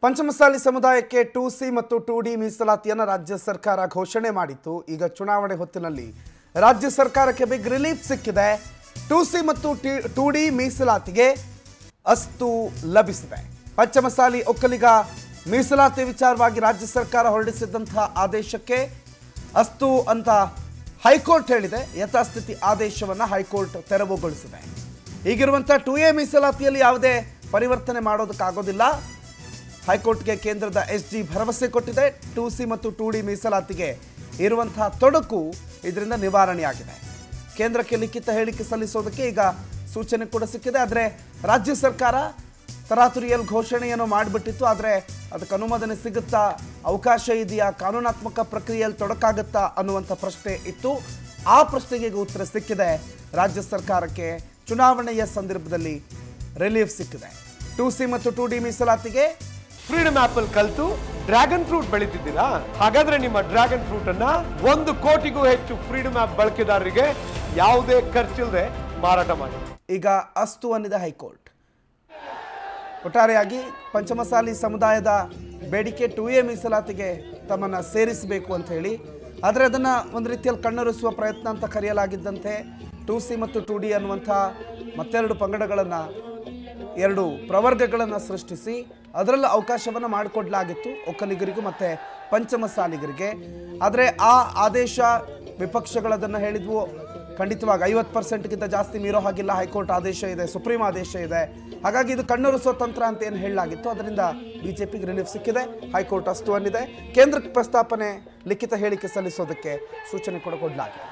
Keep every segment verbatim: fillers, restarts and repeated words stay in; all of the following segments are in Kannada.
ಪಂಚಮಸಾಲಿ ಸಮುದಾಯಕ್ಕೆ ಟೂ ಸಿ ಮತ್ತು ಟೂ ಡಿ ಮೀಸಲಾತಿಯನ್ನು ರಾಜ್ಯ ಸರ್ಕಾರ ಘೋಷಣೆ ಮಾಡಿತ್ತು. ಈಗ ಚುನಾವಣೆ ಹೊತ್ತಿನಲ್ಲಿ ರಾಜ್ಯ ಸರ್ಕಾರಕ್ಕೆ ಬಿಗ್ ರಿಲೀಫ್ ಸಿಕ್ಕಿದೆ. ಟೂ ಸಿ ಮತ್ತು ಟೂ ಡಿ ಮೀಸಲಾತಿಗೆ ಅಸ್ತು ಲಭಿಸಿದೆ. ಪಂಚಮಸಾಲಿ ಒಕ್ಕಲಿಗ ಮೀಸಲಾತಿ ವಿಚಾರವಾಗಿ ರಾಜ್ಯ ಸರ್ಕಾರ ಹೊರಡಿಸಿದಂತಹ ಆದೇಶಕ್ಕೆ ಅಸ್ತು ಅಂತ ಹೈಕೋರ್ಟ್ ಹೇಳಿದೆ. ಯಥಾಸ್ಥಿತಿ ಆದೇಶವನ್ನು ಹೈಕೋರ್ಟ್ ತೆರವುಗೊಳಿಸಿದೆ. ಈಗಿರುವಂಥ ಟೂ ಎ ಮೀಸಲಾತಿಯಲ್ಲಿ ಯಾವುದೇ ಪರಿವರ್ತನೆ ಮಾಡೋದಕ್ಕಾಗೋದಿಲ್ಲ. ಹೈಕೋರ್ಟ್ಗೆ ಕೇಂದ್ರದ ಎಸ್ ಜಿ ಭರವಸೆ ಕೊಟ್ಟಿದೆ. ಟೂ ಸಿ ಮತ್ತು ಟೂ ಡಿ ಮೀಸಲಾತಿಗೆ ಇರುವಂತಹ ತೊಡಕು ಇದರಿಂದ ನಿವಾರಣೆಯಾಗಿದೆ. ಕೇಂದ್ರಕ್ಕೆ ಲಿಖಿತ ಹೇಳಿಕೆ ಸಲ್ಲಿಸೋದಕ್ಕೆ ಈಗ ಸೂಚನೆ ಕೂಡ ಸಿಕ್ಕಿದೆ. ಆದರೆ ರಾಜ್ಯ ಸರ್ಕಾರ ತರಾತುರಿಯಲ್ಲಿ ಘೋಷಣೆಯನ್ನು ಮಾಡಿಬಿಟ್ಟಿತ್ತು. ಆದರೆ ಅದಕ್ಕೆ ಅನುಮೋದನೆ ಸಿಗುತ್ತಾ, ಅವಕಾಶ ಇದೆಯಾ, ಕಾನೂನಾತ್ಮಕ ಪ್ರಕ್ರಿಯೆಯಲ್ಲಿ ತೊಡಕಾಗುತ್ತಾ ಅನ್ನುವಂಥ ಪ್ರಶ್ನೆ ಇತ್ತು. ಆ ಪ್ರಶ್ನೆಗೆ ಉತ್ತರ ಸಿಕ್ಕಿದೆ. ರಾಜ್ಯ ಸರ್ಕಾರಕ್ಕೆ ಚುನಾವಣೆಯ ಸಂದರ್ಭದಲ್ಲಿ ರಿಲೀಫ್ ಸಿಕ್ಕಿದೆ. ಟೂ ಸಿ ಮತ್ತು ಟೂ ಡಿ ಮೀಸಲಾತಿಗೆ ಫ್ರೀಡಮ್ ಆಪಲ್ ಕಲ್ತು ಡ್ರ್ಯಾಗನ್ ಫ್ರೂಟ್ ಬೆಳೀತಿದ್ದೀರಾ? ಹಾಗಾದ್ರೆ ನಿಮ್ಮ ಡ್ರ್ಯಾಗನ್ ಫ್ರೂಟ್ ಅನ್ನ ಒಂದು ಕೋಟಿಗೂ ಹೆಚ್ಚು ಫ್ರೀಡಮ್ ಆಪ್ ಬಳಕೆದಾರರಿಗೆ ಯಾವುದೇ ಖರ್ಚಿಲ್ಲದೆ ಮಾರಾಟ ಮಾಡಿ. ಈಗ ಅಸ್ತು ಅನ್ನಿದೆ ಹೈಕೋರ್ಟ್. ಒಟ್ಟಾರೆಯಾಗಿ ಪಂಚಮಸಾಲಿ ಸಮುದಾಯದ ಬೇಡಿಕೆ ಟೂ ಎ ಮೀಸಲಾತಿಗೆ ತಮ್ಮನ್ನು ಸೇರಿಸಬೇಕು ಅಂತ ಹೇಳಿ, ಆದರೆ ಅದನ್ನು ಒಂದು ರೀತಿಯಲ್ಲಿ ಕಣ್ಣೊರೆಸುವ ಪ್ರಯತ್ನ ಅಂತ ಕರೆಯಲಾಗಿದ್ದಂತೆ ಟೂ ಸಿ ಮತ್ತು ಟೂ ಡಿ ಅನ್ನುವಂಥ ಮತ್ತೆರಡು ಪಂಗಡಗಳನ್ನು, ಎರಡು ಪ್ರವರ್ಗಗಳನ್ನು ಸೃಷ್ಟಿಸಿ ಅದರಲ್ಲೂ ಅವಕಾಶವನ್ನು ಮಾಡಿಕೊಡ್ಲಾಗಿತ್ತು ಒಕ್ಕಲಿಗರಿಗೂ ಮತ್ತು ಪಂಚಮಸಾಲಿಗರಿಗೆ. ಆದರೆ ಆ ಆದೇಶ ವಿಪಕ್ಷಗಳದನ್ನು ಹೇಳಿದ್ವು, ಖಂಡಿತವಾಗಿ ಐವತ್ತು ಪರ್ಸೆಂಟ್ಗಿಂತ ಜಾಸ್ತಿ ಮೀರೋ ಹಾಗಿಲ್ಲ, ಹೈಕೋರ್ಟ್ ಆದೇಶ ಇದೆ, ಸುಪ್ರೀಂ ಆದೇಶ ಇದೆ, ಹಾಗಾಗಿ ಇದು ಕಣ್ಣೊರೆಸೋ ತಂತ್ರ ಅಂತ ಏನು ಹೇಳಲಾಗಿತ್ತು ಅದರಿಂದ ಬಿಜೆಪಿಗೆ ರಿಲೀಫ್ ಸಿಕ್ಕಿದೆ. ಹೈಕೋರ್ಟ್ ಅಸ್ತು ಅನ್ನಿದೆ. ಕೇಂದ್ರಕ್ಕೆ ಪ್ರಸ್ತಾಪನೆ ಲಿಖಿತ ಹೇಳಿಕೆ ಸಲ್ಲಿಸೋದಕ್ಕೆ ಸೂಚನೆ ಕೂಡ ಕೊಡಲಾಗಿದೆ.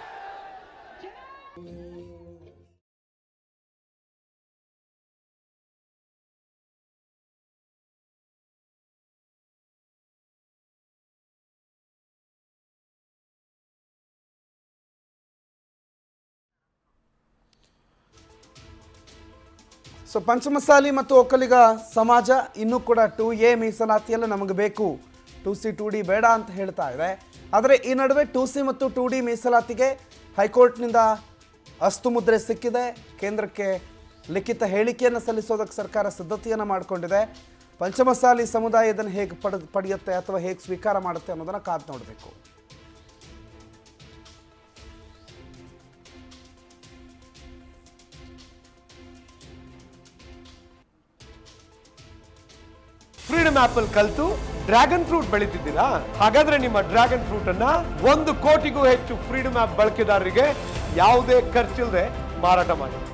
ಸೊ ಪಂಚಮಸಾಲಿ ಮತ್ತು ಒಕ್ಕಲಿಗ ಸಮಾಜ ಇನ್ನೂ ಕೂಡ ಟೂ ಎ ಮೀಸಲಾತಿಯಲ್ಲ ನಮಗೆ ಬೇಕು, ಟೂ ಸಿ ಟೂ ಡಿ ಬೇಡ ಅಂತ ಹೇಳ್ತಾ ಇದೆ. ಆದರೆ ಈ ನಡುವೆ ಟೂ ಸಿ ಮತ್ತು ಟೂ ಡಿ ಮೀಸಲಾತಿಗೆ ಹೈಕೋರ್ಟ್ನಿಂದ ಅಸ್ತು ಮುದ್ರೆ ಸಿಕ್ಕಿದೆ. ಕೇಂದ್ರಕ್ಕೆ ಲಿಖಿತ ಹೇಳಿಕೆಯನ್ನು ಸಲ್ಲಿಸೋದಕ್ಕೆ ಸರ್ಕಾರ ಸಿದ್ಧತೆಯನ್ನು ಮಾಡಿಕೊಂಡಿದೆ. ಪಂಚಮಸಾಲಿ ಸಮುದಾಯ ಇದನ್ನು ಹೇಗೆ ಪಡ ಪಡೆಯುತ್ತೆ ಅಥವಾ ಹೇಗೆ ಸ್ವೀಕಾರ ಮಾಡುತ್ತೆ ಅನ್ನೋದನ್ನು ಕಾದು ನೋಡಬೇಕು. ಫ್ರೀಡಮ್ ಆಪಲ್ ಕಲ್ತು ಡ್ರ್ಯಾಗನ್ ಫ್ರೂಟ್ ಬೆಳೀತಿದ್ದೀರಾ? ಹಾಗಾದ್ರೆ ನಿಮ್ಮ ಡ್ರ್ಯಾಗನ್ ಫ್ರೂಟ್ ಅನ್ನ ಒಂದು ಕೋಟಿಗೂ ಹೆಚ್ಚು ಫ್ರೀಡಮ್ ಆಪ್ ಬಳಕೆದಾರರಿಗೆ ಯಾವುದೇ ಖರ್ಚಿಲ್ಲದೆ ಮಾರಾಟ ಮಾಡಿ.